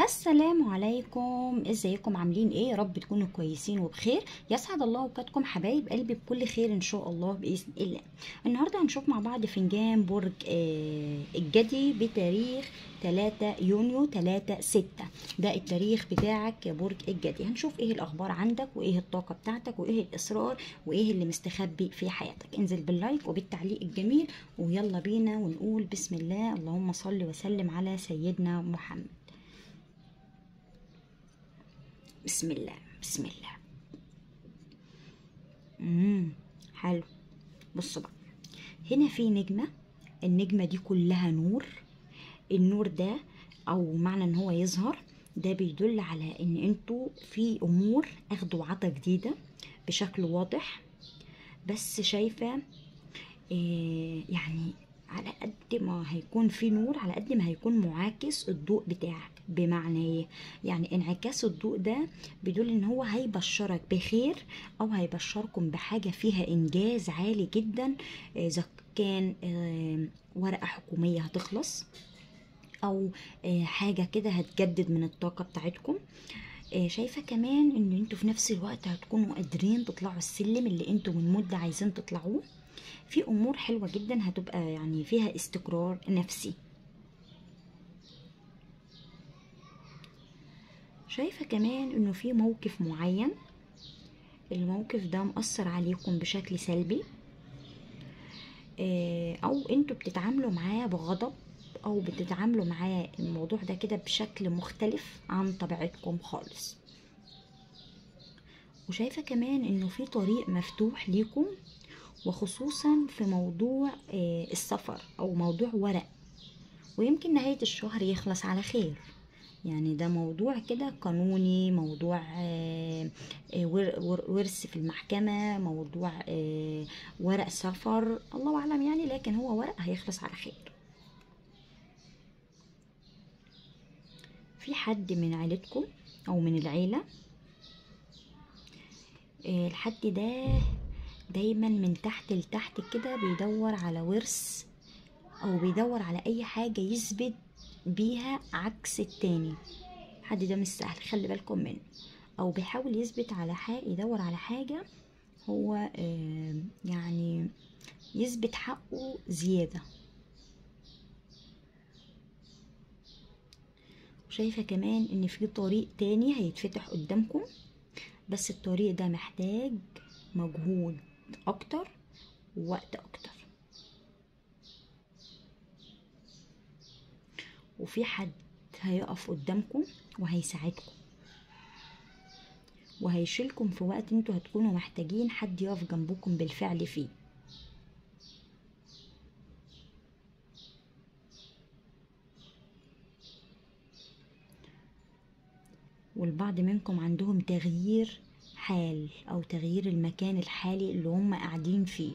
السلام عليكم، ازيكم؟ عاملين ايه؟ يا رب تكونوا كويسين وبخير. يسعد الله اوقاتكم حبايب قلبي بكل خير ان شاء الله باذن الله. النهارده هنشوف مع بعض فنجان برج الجدي بتاريخ 3 يونيو 3/6. ده التاريخ بتاعك يا برج الجدي. هنشوف ايه الاخبار عندك وايه الطاقه بتاعتك وايه الاسرار وايه اللي مستخبي في حياتك. انزل باللايك وبالتعليق الجميل ويلا بينا ونقول بسم الله. اللهم صل وسلم على سيدنا محمد. بسم الله بسم الله. حلو. بصوا بقى، هنا في نجمة. النجمة دي كلها نور. النور ده او معنى ان هو يظهر ده بيدل على ان انتوا في امور اخدوا عطا جديدة بشكل واضح. بس شايفة يعني على قد ما هيكون في نور على قد ما هيكون معاكس الضوء بتاعك. بمعنى ايه؟ يعني انعكاس الضوء ده بيدل ان هو هيبشرك بخير او هيبشركم بحاجة فيها انجاز عالي جدا. اذا كان ورقة حكومية هتخلص او حاجة كده هتجدد من الطاقة بتاعتكم. شايفة كمان ان انتوا في نفس الوقت هتكونوا قادرين تطلعوا السلم اللي انتوا من مدة عايزين تطلعوه. في امور حلوة جدا هتبقى يعني فيها استقرار نفسي. شايفة كمان انه في موقف معين، الموقف ده مؤثر عليكم بشكل سلبي، او انتوا بتتعاملوا معاه بغضب او بتتعاملوا معاه الموضوع ده كده بشكل مختلف عن طبيعتكم خالص. وشايفة كمان انه في طريق مفتوح ليكم، وخصوصا في موضوع السفر او موضوع ورق، ويمكن نهاية الشهر يخلص على خير. يعني ده موضوع كده قانوني، موضوع ورث في المحكمة، موضوع ورق سفر، الله أعلم يعني، لكن هو ورق هيخلص على خير. في حد من عيلتكم أو من العيلة، الحد ده دايما من تحت لتحت كده بيدور على ورث أو بيدور على أي حاجة يثبت بيها عكس التاني. الحد ده مش سهل، خلي بالكم منه. او بيحاول يثبت على حاجة، يدور على حاجة هو يعني يثبت حقه زيادة. شايفة كمان ان في طريق تاني هيتفتح قدامكم، بس الطريق ده محتاج مجهود اكتر ووقت اكتر. وفي حد هيقف قدامكم وهيساعدكم وهيشيلكم في وقت انتوا هتكونوا محتاجين حد يقف جنبكم بالفعل فيه. والبعض منكم عندهم تغيير حال او تغيير المكان الحالي اللي هم قاعدين فيه.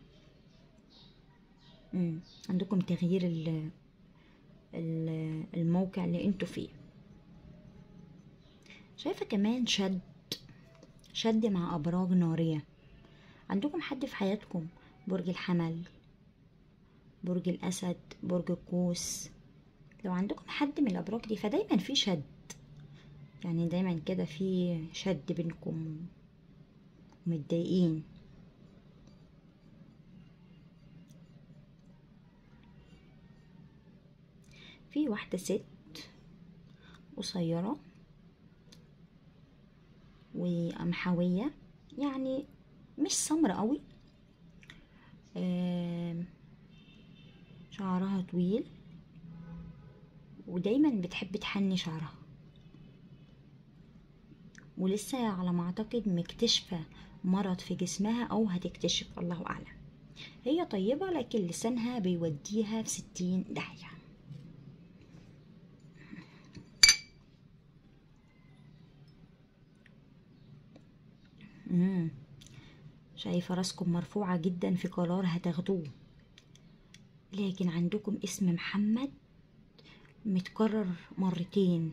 عندكم تغيير الموقع اللي انتوا فيه. شايفة كمان شد مع ابراج نارية. عندكم حد في حياتكم برج الحمل، برج الاسد، برج القوس. لو عندكم حد من الابراج دي فدايما في شد، يعني دايما كده في شد بينكم متضايقين. في واحدة ست قصيرة وقمحوية، يعني مش سمرة قوي، شعرها طويل ودايما بتحب تحني شعرها، ولسه على ما اعتقد مكتشفة مرض في جسمها او هتكتشف، الله اعلم. هي طيبة لكن لسانها بيوديها في 60 داهية. شايفة راسكم مرفوعة جدا في قرار هتاخدوه، لكن عندكم اسم محمد متكرر مرتين.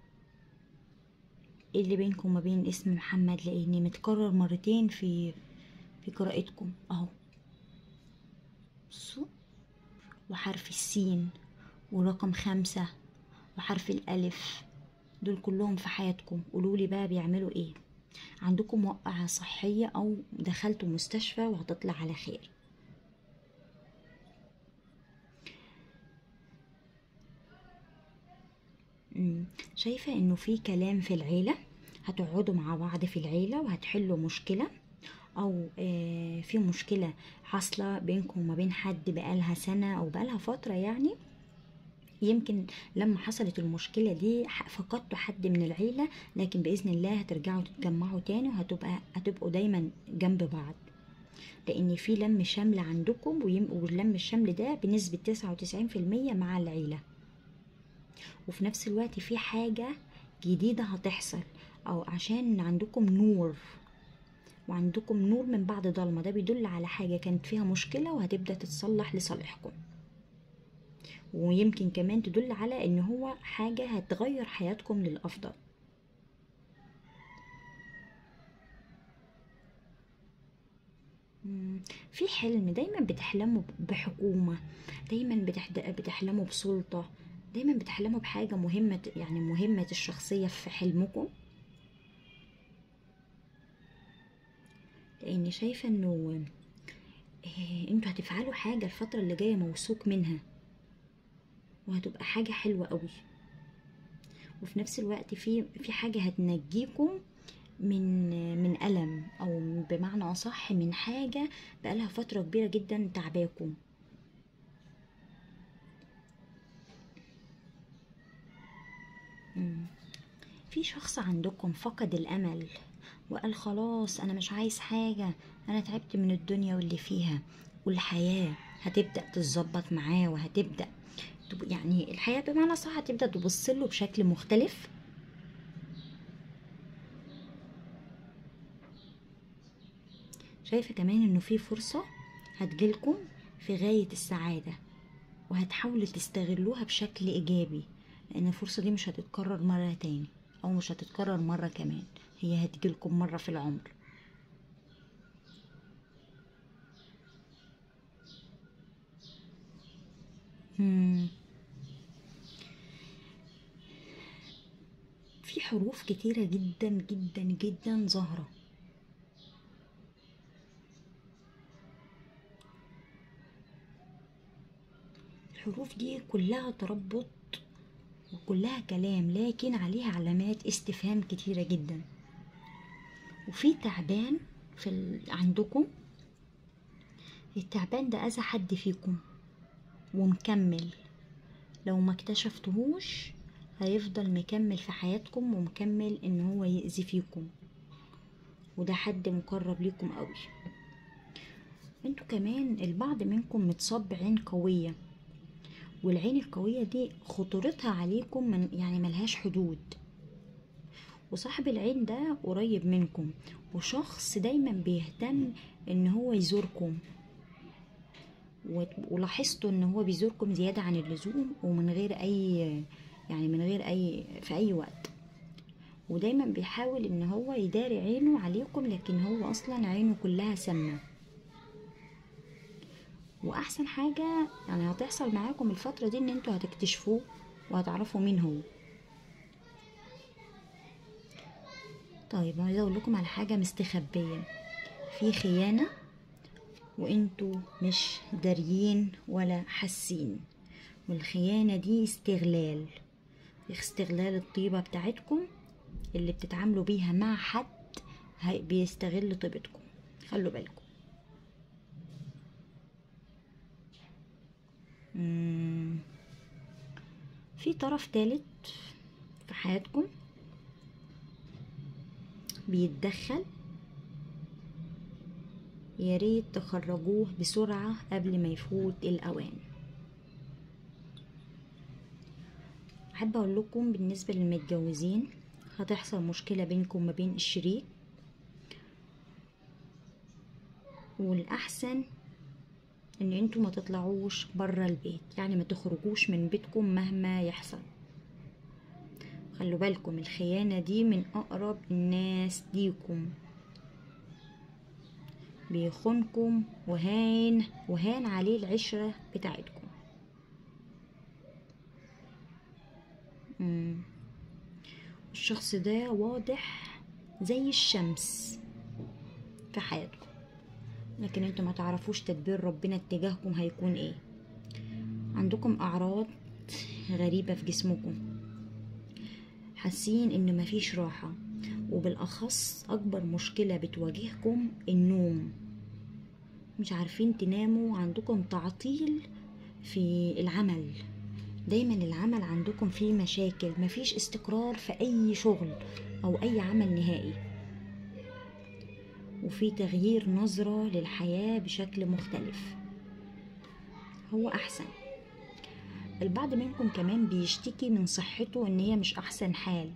ايه اللي بينكم وما بين اسم محمد؟ لاني متكرر مرتين في قراءتكم اهو. بصوا، وحرف السين ورقم 5 وحرف الألف دول كلهم في حياتكم، قولولي بقى بيعملوا ايه. عندكم وقعة صحية او دخلتوا مستشفى وهتطلع على خير. شايفة انه في كلام في العيلة، هتقعدوا مع بعض في العيلة وهتحلوا مشكلة، او في مشكلة حاصلة بينكم وما بين حد بقالها سنة او بقالها فترة يعني. يمكن لما حصلت المشكلة دي فقدتوا حد من العيلة، لكن بإذن الله هترجعوا تتجمعوا تاني هتبقوا دايما جنب بعض، لأن في لم شمل عندكم، واللم الشمل ده بنسبة 99% مع العيلة. وفي نفس الوقت في حاجة جديدة هتحصل، أو عشان عندكم نور، وعندكم نور من بعد ضلمة، ده بيدل على حاجة كانت فيها مشكلة وهتبدأ تتصلح لصالحكم. ويمكن كمان تدل على ان هو حاجة هتغير حياتكم للأفضل. في حلم دايما بتحلموا بحكومة، دايما بتحلموا بسلطة، دايما بتحلموا بحاجة مهمة، يعني مهمة الشخصية في حلمكم. لاني شايفة انه انتوا هتفعلوا حاجة الفترة اللي جاية موثوق منها، وهتبقى حاجة حلوة قوي. وفي نفس الوقت في حاجة هتنجيكم من ألم، أو بمعنى أصح من حاجة بقالها فترة كبيرة جدا تعباكم. في شخص عندكم فقد الأمل وقال خلاص أنا مش عايز حاجة، أنا تعبت من الدنيا واللي فيها، والحياة هتبدأ تتظبط معاه، وهتبدأ يعني الحياة بمعنى صح هتبدأ تبصله بشكل مختلف. شايفة كمان انه في فرصة هتجيلكم في غاية السعادة، وهتحاولوا تستغلوها بشكل ايجابي، لان الفرصة دي مش هتتكرر مرة تاني، او مش هتتكرر مرة كمان، هي هتجيلكم مرة في العمر. في حروف كتيرة جدا جدا جدا ظاهرة. الحروف دي كلها تربط وكلها كلام، لكن عليها علامات استفهام كتيرة جدا. وفي تعبان عندكم، التعبان ده أذى حد فيكم ومكمل، لو ما اكتشفتهوش هيفضل مكمل في حياتكم، ومكمل ان هو يأذي فيكم، وده حد مقرب ليكم قوي. انتوا كمان البعض منكم متصاب بعين قوية، والعين القوية دي خطورتها عليكم من يعني ملهاش حدود. وصاحب العين ده قريب منكم، وشخص دايما بيهتم ان هو يزوركم، ولاحظتوا ان هو بيزوركم زيادة عن اللزوم، ومن غير اي يعني من غير اي في اي وقت، ودايما بيحاول ان هو يداري عينه عليكم، لكن هو اصلا عينه كلها سامة. واحسن حاجة يعني هتحصل معاكم الفترة دي ان انتوا هتكتشفوه وهتعرفوا مين هو. طيب عايزة اقول لكم على حاجة مستخبية، في خيانة وانتوا مش داريين ولا حاسين، والخيانة دي استغلال الطيبة بتاعتكم اللي بتتعاملوا بيها مع حد بيستغل طيبتكم، خلوا بالكم. في طرف ثالث في حياتكم بيتدخل، يا ريت تخرجوه بسرعة قبل ما يفوت الأوان. أحب أقول لكم بالنسبة للمتجوزين هتحصل مشكلة بينكم ما بين الشريك، والأحسن ان انتوا ما تطلعوش برا البيت، يعني ما تخرجوش من بيتكم مهما يحصل. خلوا بالكم الخيانة دي من أقرب الناس ليكم، بيخونكم وهان عليه العشرة بتاعتكم. الشخص ده واضح زي الشمس في حياتكم، لكن انتوا ما تعرفوش تدبير ربنا اتجاهكم هيكون ايه. عندكم اعراض غريبة في جسمكم، حاسين ان مفيش راحة، وبالاخص اكبر مشكلة بتواجهكم النوم، مش عارفين تناموا، عندكم تعطيل في العمل، دايما العمل عندكم فيه مشاكل، مفيش استقرار في اي شغل او اي عمل نهائي، وفي تغيير نظرة للحياة بشكل مختلف. هو احسن. البعض منكم كمان بيشتكي من صحته ان هي مش احسن حال،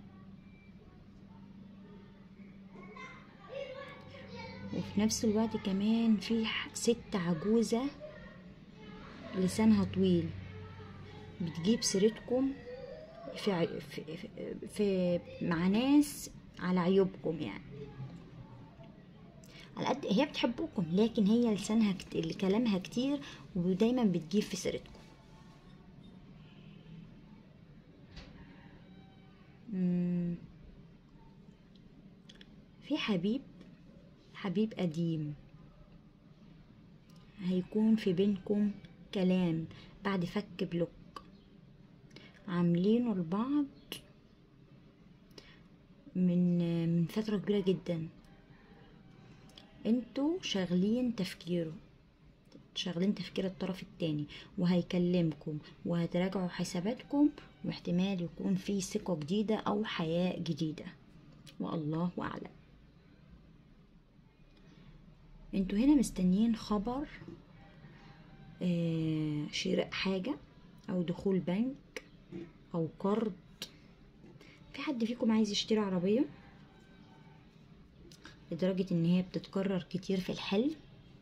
وفي نفس الوقت كمان في ست عجوزة لسانها طويل بتجيب سيرتكم في مع ناس على عيوبكم، يعني على قد هي بتحبكم لكن هي لسانها كلامها كتير ودايما بتجيب في سيرتكم. في حبيب قديم هيكون في بينكم كلام بعد فك بلوك عاملينه لبعض من فترة كبيرة جدا، انتوا شاغلين تفكير الطرف التاني، وهيكلمكم وهتراجعوا حساباتكم، واحتمال يكون في ثقة جديدة او حياة جديدة، والله اعلم. انتوا هنا مستنيين خبر شراء حاجة او دخول بنك او قرض. في حد فيكم عايز يشتري عربية لدرجة ان هي بتتكرر كتير في الحلم.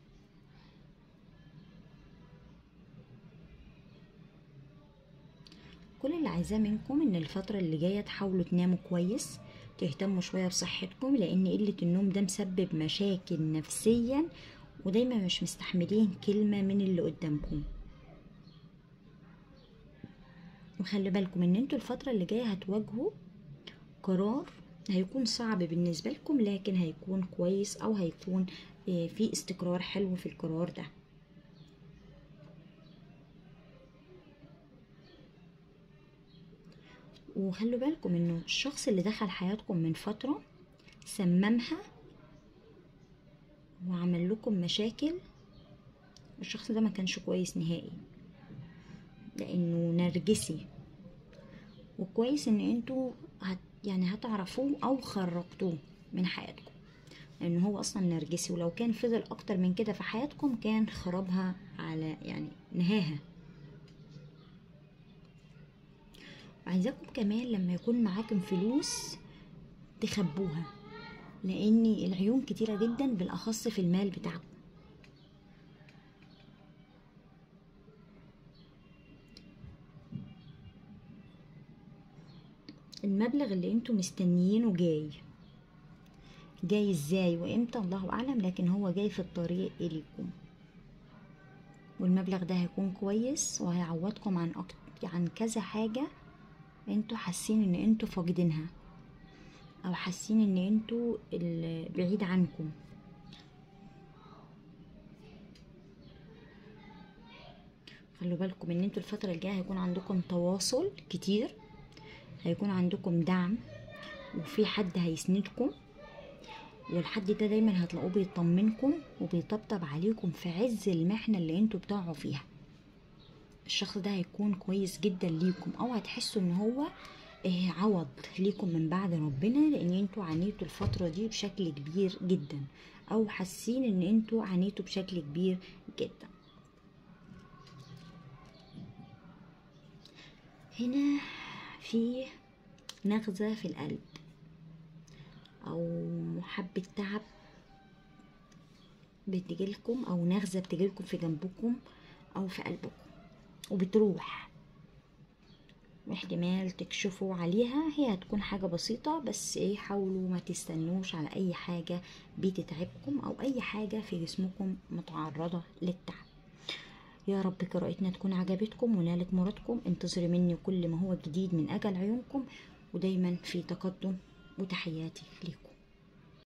كل اللي عايزاه منكم ان الفترة اللي جاية تحاولوا تناموا كويس، تهتموا شوية بصحتكم، لان قلة النوم ده مسبب مشاكل نفسيا، ودايما مش مستحملين كلمة من اللي قدامكم. وخلي بالكم ان انتوا الفترة اللي جاية هتواجهوا قرار هيكون صعب بالنسبة لكم، لكن هيكون كويس او هيكون في استقرار حلو في القرار ده. وخلوا بالكم انه الشخص اللي دخل حياتكم من فترة سممها وعمل لكم مشاكل. الشخص ده ما كانش كويس نهائي، لانه نرجسي، وكويس ان انتوا يعني هتعرفوه او خرجتوه من حياتكم، لان هو اصلا نرجسي، ولو كان فضل اكتر من كده في حياتكم كان خربها على يعني نهاها. عايزاكم كمان لما يكون معاكم فلوس تخبوها، لان العيون كتيرة جدا بالاخص في المال بتاعكم. المبلغ اللي انتوا مستنيينه جاي ازاي وامتى الله اعلم، لكن هو جاي في الطريق اليكم، والمبلغ ده هيكون كويس وهيعوضكم عن كذا حاجة انتوا حاسين ان انتوا فاقدينها، او حاسين ان انتوا بعيد عنكم. خلوا بالكم ان انتوا الفترة الجاية هيكون عندكم تواصل كتير، هيكون عندكم دعم، وفي حد هيسندكم، والحد ده دايما هتلاقوه بيطمنكم وبيطبطب عليكم في عز المحنة اللي انتوا بتقعوا فيها. الشخص ده هيكون كويس جدا ليكم، او هتحسوا ان هو عوض ليكم من بعد ربنا، لان انتوا عانيتوا الفترة دي بشكل كبير جدا، او حاسين ان انتوا عانيتوا بشكل كبير جدا. هنا في نغزة في القلب او حبة تعب بتجيلكم، او نغزة بتجيلكم في جنبكم او في قلبكم وبتروح، واحتمال تكشفوا عليها. هي هتكون حاجة بسيطة، بس حاولوا ما تستنوش على اي حاجة بتتعبكم او اي حاجة في جسمكم متعرضة للتعب. يا رب قراءتنا تكون عجبتكم ونالت مرادكم. انتظروا مني كل ما هو جديد من اجل عيونكم، ودايما في تقدم، وتحياتي ليكم.